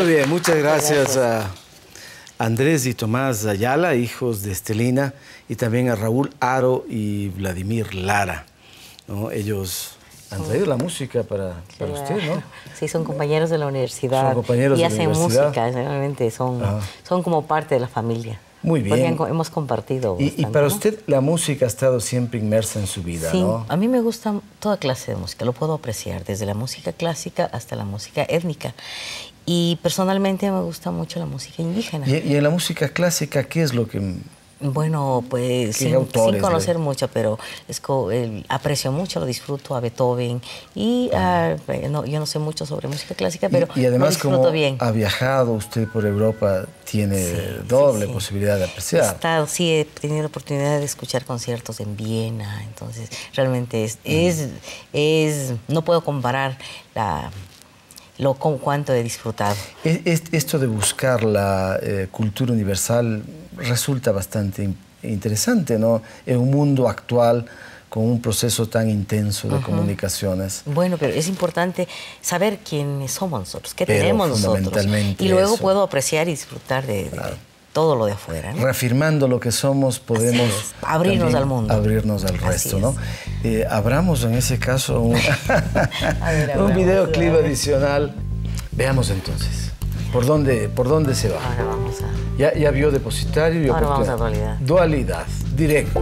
Muy bien, muchas gracias a Andrés y Tomás Ayala, hijos de Estelina, y también a Raúl Aro y Vladimir Lara, ¿no? Ellos han traído la música para usted, ¿no? Sí, son compañeros de la universidad. Son compañeros y de la hacen universidad. música, realmente son como parte de la familia. Muy bien. Porque hemos compartido bastante, Y para ¿no? usted la música ha estado siempre inmersa en su vida, Sí, ¿no? a mí me gusta toda clase de música, lo puedo apreciar, desde la música clásica hasta la música étnica. Y personalmente me gusta mucho la música indígena. Y en la música clásica, ¿qué es lo que...? Bueno, pues sin conocer mucho, pero aprecio mucho, lo disfruto a Beethoven. Y yo no sé mucho sobre música clásica, pero y además, lo disfruto como bien. ha viajado usted por Europa, tiene doble posibilidad de apreciar. He tenido la oportunidad de escuchar conciertos en Viena, entonces realmente no puedo comparar con cuánto he disfrutado. Esto de buscar la cultura universal resulta bastante interesante, ¿no? En un mundo actual con un proceso tan intenso de comunicaciones. Bueno, pero es importante saber quiénes somos nosotros, qué tenemos nosotros. Y luego puedo apreciar y disfrutar de todo lo de afuera, ¿no? Reafirmando lo que somos, podemos abrirnos al mundo. Abrirnos al resto, ¿no? Abramos en ese caso un videoclip adicional. Veamos entonces. ¿Por dónde se va? Ahora vamos a... Ya vio depositario y ahora oportunidad. Vamos a dualidad. Dualidad, directo.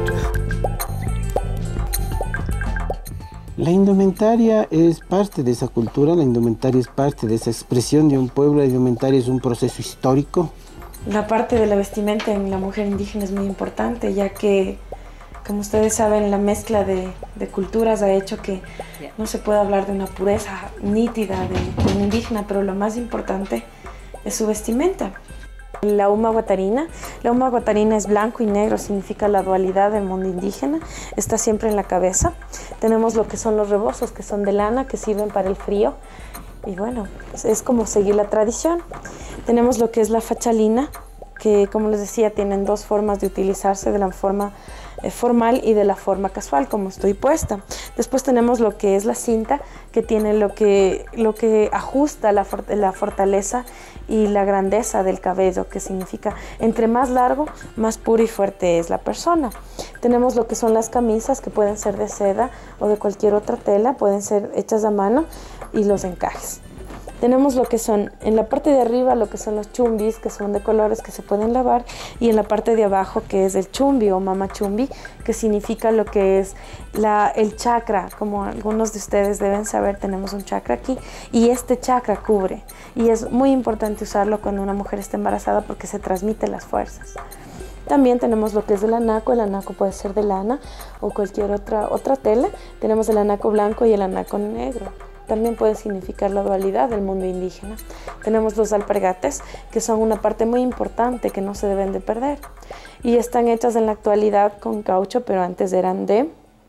La indumentaria es parte de esa cultura, la indumentaria es parte de esa expresión de un pueblo, la indumentaria es un proceso histórico. La parte de la vestimenta en la mujer indígena es muy importante, ya que, como ustedes saben, la mezcla de culturas ha hecho que no se pueda hablar de una pureza nítida de un indígena, pero lo más importante es su vestimenta. La huma guatarina es blanco y negro, significa la dualidad del mundo indígena, está siempre en la cabeza. Tenemos lo que son los rebozos, que son de lana, que sirven para el frío. Y bueno, es como seguir la tradición. Tenemos lo que es la fachalina, que como les decía, tienen dos formas de utilizarse, de la forma formal y de la forma casual, como estoy puesta. Después tenemos lo que es la cinta, que tiene lo que ajusta la fortaleza y la grandeza del cabello, que significa entre más largo, más pura y fuerte es la persona. Tenemos lo que son las camisas, que pueden ser de seda o de cualquier otra tela, pueden ser hechas a mano, y los encajes. Tenemos lo que son, en la parte de arriba, lo que son los chumbis, que son de colores que se pueden lavar, y en la parte de abajo, que es el chumbi o mama chumbi, que significa lo que es el chakra. Como algunos de ustedes deben saber, tenemos un chakra aquí, y este chakra cubre. Y es muy importante usarlo cuando una mujer está embarazada porque se transmiten las fuerzas. También tenemos lo que es el anaco puede ser de lana o cualquier otra tela. Tenemos el anaco blanco y el anaco negro. También puede significar la dualidad del mundo indígena. Tenemos los alpargates, que son una parte muy importante que no se deben de perder. Y están hechas en la actualidad con caucho, pero antes eran de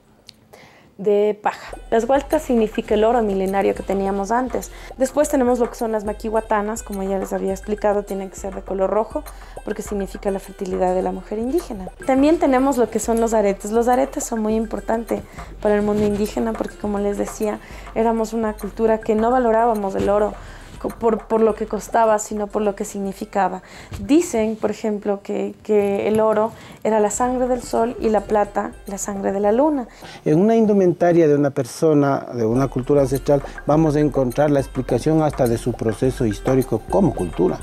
paja. Las hualcas significa el oro milenario que teníamos antes. Después tenemos lo que son las maquihuatanas, como ya les había explicado, tienen que ser de color rojo porque significa la fertilidad de la mujer indígena. También tenemos lo que son los aretes. Los aretes son muy importantes para el mundo indígena porque, como les decía, éramos una cultura que no valorábamos el oro por lo que costaba, sino por lo que significaba. Dicen, por ejemplo, que el oro era la sangre del sol y la plata, la sangre de la luna. En una indumentaria de una persona, de una cultura ancestral, vamos a encontrar la explicación hasta de su proceso histórico como cultura.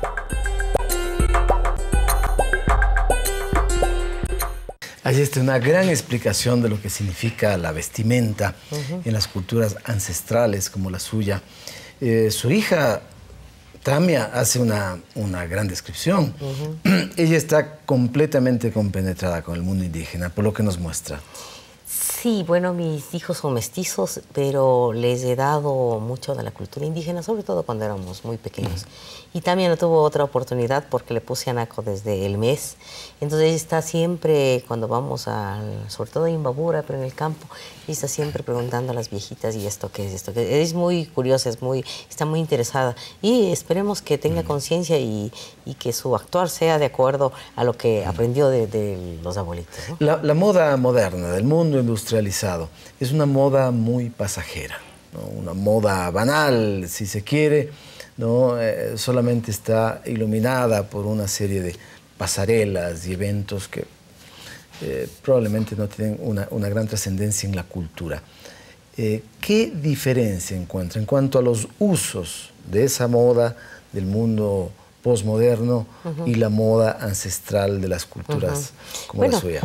Ahí está una gran explicación de lo que significa la vestimenta en las culturas ancestrales como la suya. Su hija, Tamia, hace una gran descripción. Ella está completamente compenetrada con el mundo indígena, por lo que nos muestra. Sí, bueno, mis hijos son mestizos, pero les he dado mucho de la cultura indígena, sobre todo cuando éramos muy pequeños. Y también no tuvo otra oportunidad porque le puse anaco desde el mes. Entonces ella está siempre, cuando vamos sobre todo en Imbabura, pero en el campo, ella está siempre preguntando a las viejitas, ¿y esto qué es? ¿Esto qué es? Es muy curiosa, está muy interesada. Y esperemos que tenga conciencia y que su actuar sea de acuerdo a lo que aprendió de los abuelitos, ¿no? La moda moderna del mundo industrializado es una moda muy pasajera, ¿no? Una moda banal, si se quiere, ¿no? Solamente está iluminada por una serie de pasarelas y eventos que probablemente no tienen una gran trascendencia en la cultura. ¿Qué diferencia encuentra en cuanto a los usos de esa moda del mundo posmoderno y la moda ancestral de las culturas como la suya?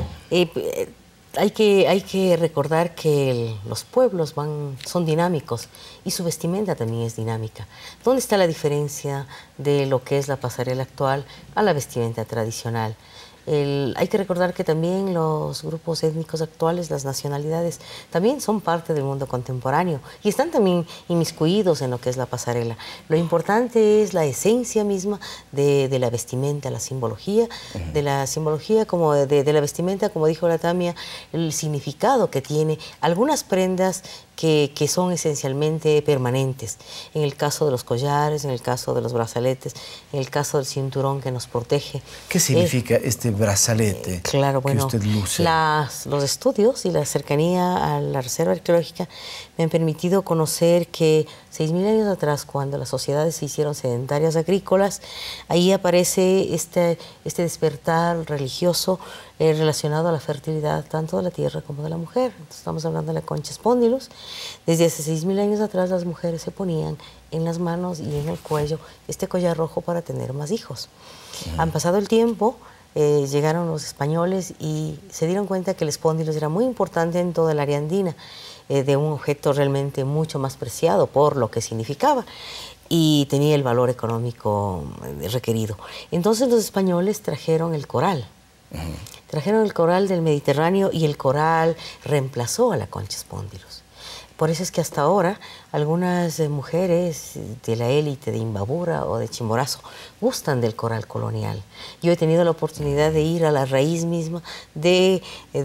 Hay que recordar que los pueblos son dinámicos y su vestimenta también es dinámica. ¿Dónde está la diferencia de lo que es la pasarela actual a la vestimenta tradicional? Hay que recordar que también los grupos étnicos actuales, las nacionalidades, también son parte del mundo contemporáneo y están también inmiscuidos en lo que es la pasarela. Lo importante es la esencia misma de la vestimenta, la simbología, de la simbología como de la vestimenta, como dijo la Tamia, el significado que tiene algunas prendas que son esencialmente permanentes. En el caso de los collares, en el caso de los brazaletes, en el caso del cinturón que nos protege. ¿Qué significa este brazalete que usted luce? Los estudios y la cercanía a la reserva arqueológica me han permitido conocer que 6.000 años atrás, cuando las sociedades se hicieron sedentarias agrícolas, ahí aparece este despertar religioso relacionado a la fertilidad tanto de la tierra como de la mujer. Entonces, estamos hablando de la concha spondylus. Desde hace 6.000 años atrás las mujeres se ponían en las manos y en el cuello este collar rojo para tener más hijos. Han pasado el tiempo, llegaron los españoles y se dieron cuenta que el spondylus era muy importante en toda el área andina, de un objeto realmente mucho más preciado por lo que significaba y tenía el valor económico requerido. Entonces los españoles trajeron el coral. Trajeron el coral del Mediterráneo y el coral reemplazó a la concha spondylus. Por eso es que hasta ahora algunas mujeres de la élite de Imbabura o de Chimborazo gustan del coral colonial. Yo he tenido la oportunidad de ir a la raíz misma, de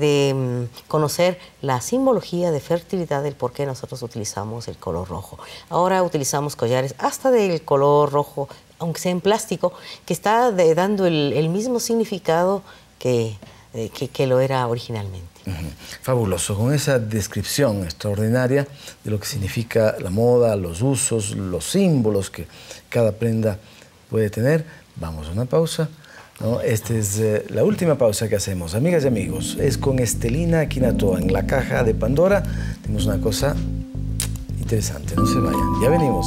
conocer la simbología de fertilidad del por qué nosotros utilizamos el color rojo. Ahora utilizamos collares hasta del color rojo, aunque sea en plástico, que está dando el mismo significado que lo era originalmente. Fabuloso, con esa descripción extraordinaria de lo que significa la moda, los usos, los símbolos que cada prenda puede tener. Vamos a una pausa, ¿no? Esta es la última pausa que hacemos. Amigas y amigos, es con Estelina Quinatoa en la caja de Pandora. Tenemos una cosa interesante, no se vayan, ya venimos.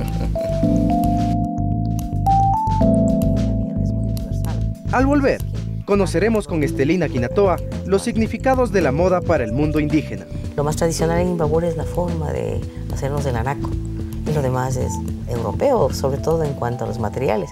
Al volver, conoceremos con Estelina Quinatoa los significados de la moda para el mundo indígena. Lo más tradicional en Imbabura es la forma de hacernos el anaco y lo demás es europeo, sobre todo en cuanto a los materiales.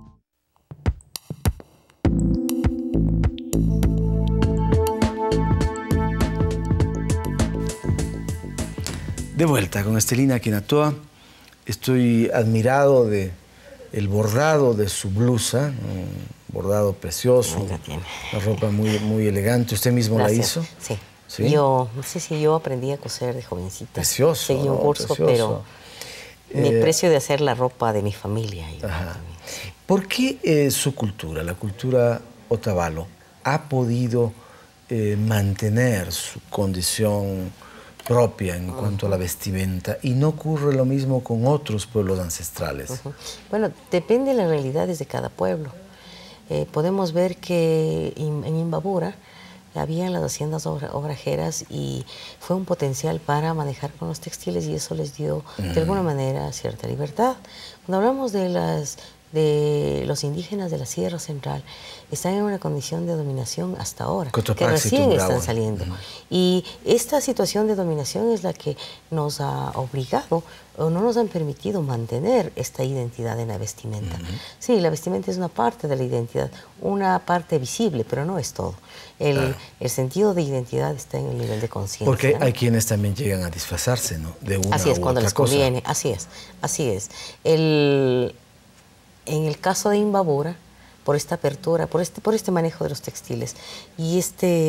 De vuelta con Estelina Quinatoa. Estoy admirado de el bordado de su blusa, un bordado precioso, una ropa muy elegante. ¿Usted mismo la hizo? Sí. ¿Sí? Yo aprendí a coser de jovencita. Precioso. Seguí un curso, pero me precio de hacer la ropa de mi familia. ¿Por qué su cultura, la cultura Otavalo, ha podido mantener su condición propia en cuanto a la vestimenta y no ocurre lo mismo con otros pueblos ancestrales? Bueno, depende de las realidades de cada pueblo. Podemos ver que en Imbabura había las haciendas obrajeras y fue un potencial para manejar con los textiles y eso les dio de alguna manera cierta libertad. Cuando hablamos de los indígenas de la Sierra Central, están en una condición de dominación hasta ahora, que recién están saliendo. Y esta situación de dominación es la que nos ha obligado o no nos han permitido mantener esta identidad en la vestimenta. Sí, la vestimenta es una parte de la identidad, una parte visible, pero no es todo. El sentido de identidad está en el nivel de conciencia. Porque hay quienes también llegan a disfrazarse, ¿no? De una así es, u cuando otra les cosa. conviene, así es. En el caso de Imbabura, por esta apertura, por este manejo de los textiles y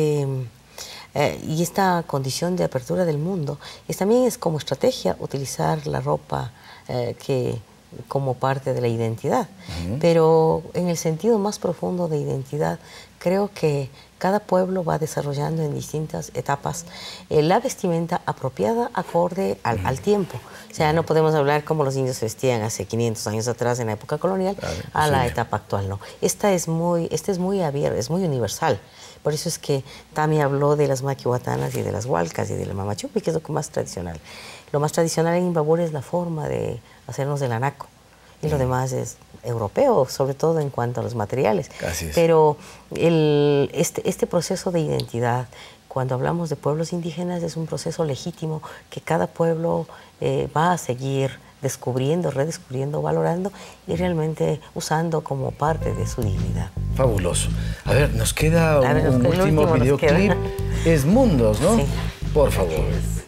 esta condición de apertura del mundo, también es como estrategia utilizar la ropa como parte de la identidad. Pero en el sentido más profundo de identidad, creo que cada pueblo va desarrollando en distintas etapas la vestimenta apropiada acorde al tiempo. O sea, no podemos hablar como los indios se vestían hace 500 años atrás en la época colonial a la etapa actual, no. Esta es muy abierta, es muy universal. Por eso es que Tami habló de las maquihuatanas y de las hualcas y de la mamachupi, que es lo más tradicional. Lo más tradicional en Imbabura es la forma de hacernos del anaco. Y lo demás es europeo, sobre todo en cuanto a los materiales. Pero este proceso de identidad, cuando hablamos de pueblos indígenas, es un proceso legítimo que cada pueblo va a seguir descubriendo, redescubriendo, valorando y realmente usando como parte de su dignidad. Fabuloso. A ver, nos queda un último videoclip. Es Mundos, ¿no? Sí. Por favor.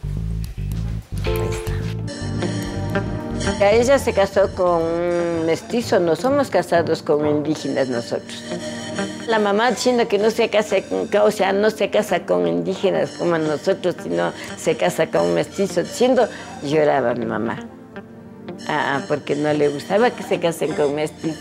Ella se casó con un mestizo, no somos casados con indígenas nosotros. La mamá diciendo que no se casa, o sea, no se casa con indígenas como nosotros, sino se casa con un mestizo, diciendo, lloraba mi mamá. Porque no le gustaba que se casen con mestizos.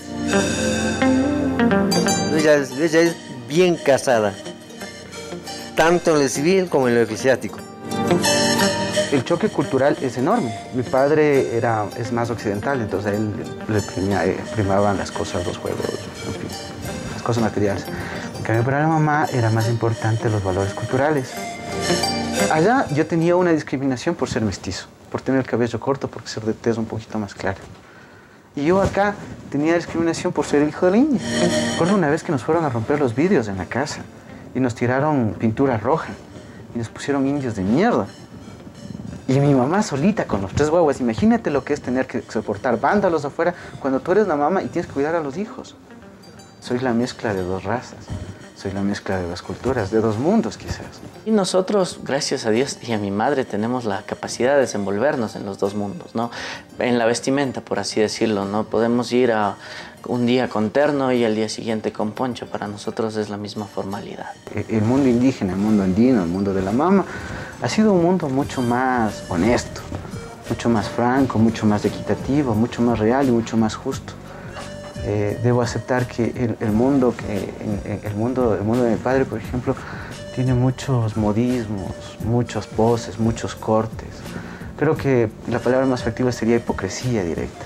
Ella es bien casada, tanto en lo civil como en lo eclesiástico. El choque cultural es enorme. Mi padre es más occidental, entonces a él le primaban las cosas, los juegos, en fin, las cosas materiales. En cambio, para la mamá era más importante los valores culturales. Allá yo tenía una discriminación por ser mestizo, por tener el cabello corto, por ser de tez un poquito más clara. Y yo acá tenía discriminación por ser hijo de la India. Recuerdo una vez que nos fueron a romper los vidrios en la casa y nos tiraron pintura roja y nos pusieron indios de mierda. Y mi mamá solita con los 3 huevos. Imagínate lo que es tener que soportar vándalos afuera cuando tú eres la mamá y tienes que cuidar a los hijos. Soy la mezcla de 2 razas. Soy la mezcla de 2 culturas, de 2 mundos quizás. Y nosotros, gracias a Dios y a mi madre, tenemos la capacidad de desenvolvernos en los 2 mundos, ¿no? En la vestimenta, por así decirlo, ¿no? Podemos ir a un día con terno y al día siguiente con poncho. Para nosotros es la misma formalidad. El mundo indígena, el mundo andino, el mundo de la mama, ha sido un mundo mucho más honesto, mucho más franco, mucho más equitativo, mucho más real y mucho más justo. Debo aceptar que el mundo de mi padre, por ejemplo, tiene muchos modismos, muchas poses, muchos cortes. Creo que la palabra más efectiva sería hipocresía directa.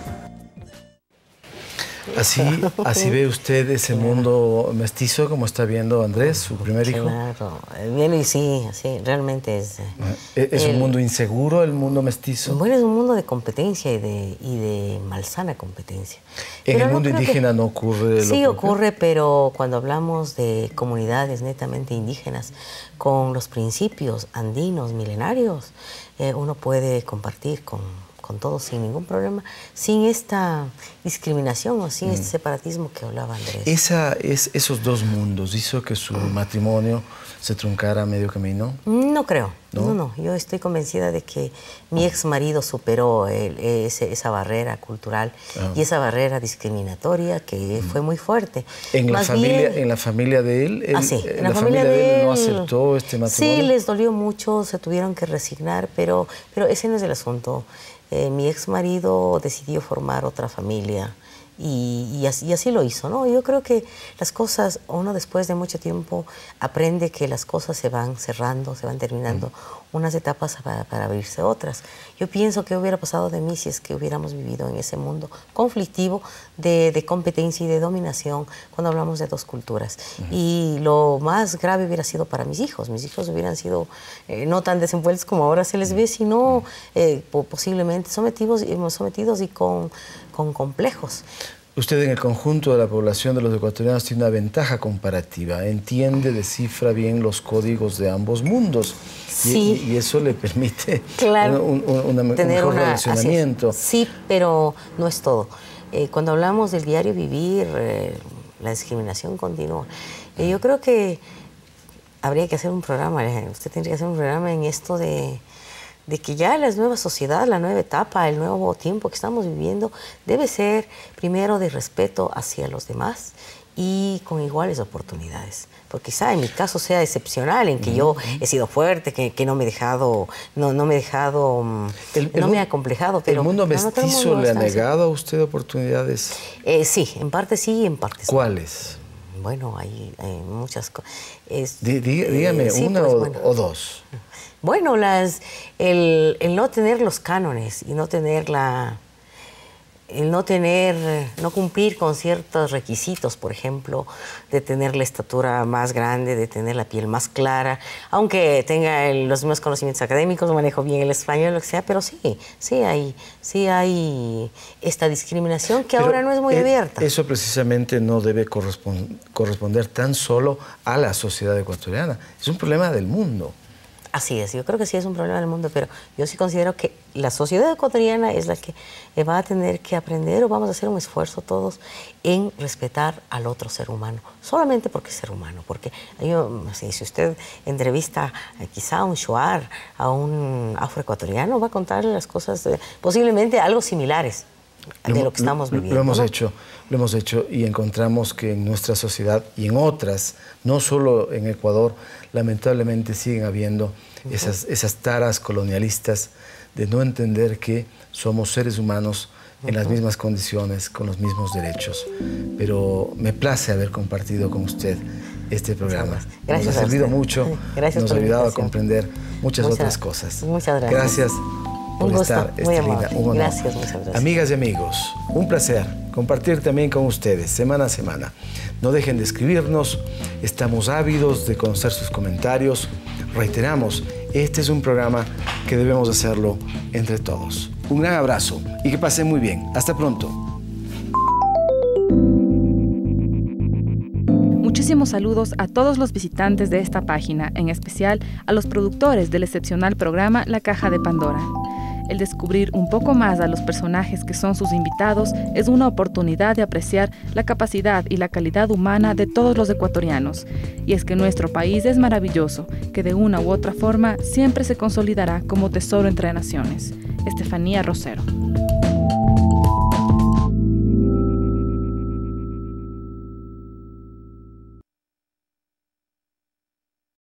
Así ve usted ese mundo mestizo como está viendo Andrés, su primer hijo. Claro, bien y sí, realmente es... ¿Es un mundo inseguro el mundo mestizo? Bueno, es un mundo de competencia y de malsana competencia. ¿En el mundo indígena no ocurre lo Sí propio? ocurre, pero cuando hablamos de comunidades netamente indígenas con los principios andinos milenarios, uno puede compartir con todos sin ningún problema, sin esta discriminación o sin este separatismo que hablaba Andrés. ¿Esos 2 mundos hizo que su matrimonio se truncara a medio camino? No creo, no. Yo estoy convencida de que mi ex marido superó esa barrera cultural y esa barrera discriminatoria que fue muy fuerte. ¿En la familia de él? En la familia de él no aceptó este matrimonio. Sí, les dolió mucho, se tuvieron que resignar, pero ese no es el asunto. Mi ex marido decidió formar otra familia y así lo hizo, ¿no? Yo creo que las cosas, uno después de mucho tiempo aprende que las cosas se van cerrando, se van terminando unas etapas para abrirse otras. Yo pienso que hubiera pasado de mí si es que hubiéramos vivido en ese mundo conflictivo de competencia y de dominación cuando hablamos de 2 culturas. Y lo más grave hubiera sido para mis hijos. Mis hijos hubieran sido no tan desenvueltos como ahora se les ve, sino posiblemente sometidos y con complejos. Usted en el conjunto de la población de los ecuatorianos tiene una ventaja comparativa, entiende, descifra bien los códigos de ambos mundos y eso le permite un mejor relacionamiento. Sí, pero no es todo. Cuando hablamos del diario vivir, la discriminación continúa. Yo creo que habría que hacer un programa, usted tendría que hacer un programa en esto de que ya la nueva sociedad, la nueva etapa, el nuevo tiempo que estamos viviendo debe ser primero de respeto hacia los demás y con iguales oportunidades. Porque quizá en mi caso sea excepcional, en que yo he sido fuerte, que no me he dejado, no me he acomplejado. Pero ¿el mundo mestizo le ha negado a usted oportunidades? Sí, en parte sí y en parte sí. ¿Cuáles? Bueno, hay muchas cosas. Dígame sí, una pues, o dos. Bueno, el no tener los cánones y no cumplir con ciertos requisitos, por ejemplo, de tener la estatura más grande, de tener la piel más clara, aunque tenga los mismos conocimientos académicos, manejo bien el español, lo que sea, pero sí hay esta discriminación que ahora no es muy abierta. Eso precisamente no debe corresponder tan solo a la sociedad ecuatoriana, es un problema del mundo. Así es, yo creo que sí es un problema del mundo, pero yo sí considero que la sociedad ecuatoriana es la que va a tener que aprender, o vamos a hacer un esfuerzo todos en respetar al otro ser humano, solamente porque es ser humano, porque si usted entrevista quizá a un shuar, a un afroecuatoriano, va a contarle las cosas posiblemente algo similares de lo que estamos viviendo. Lo hemos hecho y encontramos que en nuestra sociedad y en otras, no solo en Ecuador, lamentablemente siguen habiendo esas taras colonialistas de no entender que somos seres humanos en las mismas condiciones, con los mismos derechos. Pero me place haber compartido con usted este programa. Gracias. Nos ha servido mucho, nos ha ayudado a comprender muchas otras cosas. Muchas gracias. Gracias por estar, Estelina. Un honor. Gracias, muchas gracias. Amigas y amigos, un placer compartir también con ustedes semana a semana. No dejen de escribirnos, estamos ávidos de conocer sus comentarios. Reiteramos, este es un programa que debemos hacerlo entre todos. Un gran abrazo y que pasen muy bien. Hasta pronto. Muchísimos saludos a todos los visitantes de esta página, en especial a los productores del excepcional programa La Caja de Pandora. El descubrir un poco más a los personajes que son sus invitados es una oportunidad de apreciar la capacidad y la calidad humana de todos los ecuatorianos. Y es que nuestro país es maravilloso, que de una u otra forma siempre se consolidará como tesoro entre naciones. Estefanía Rosero.